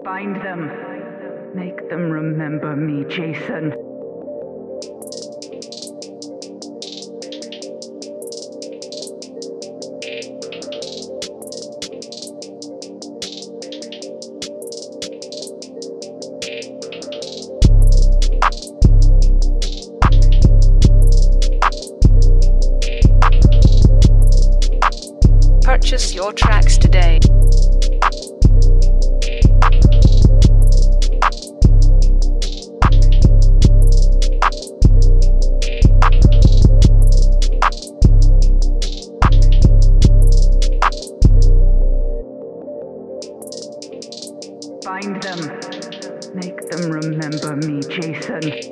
Find them. Make them remember me, Jason. Purchase your tracks today. Find them. Make them remember me, Jason.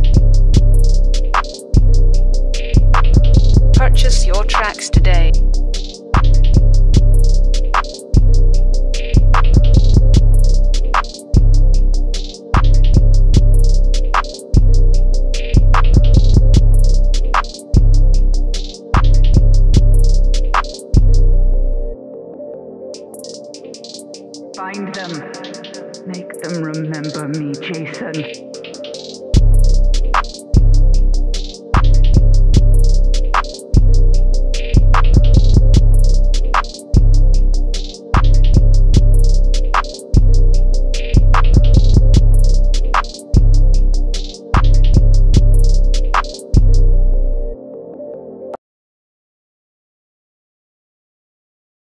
Purchase your tracks today.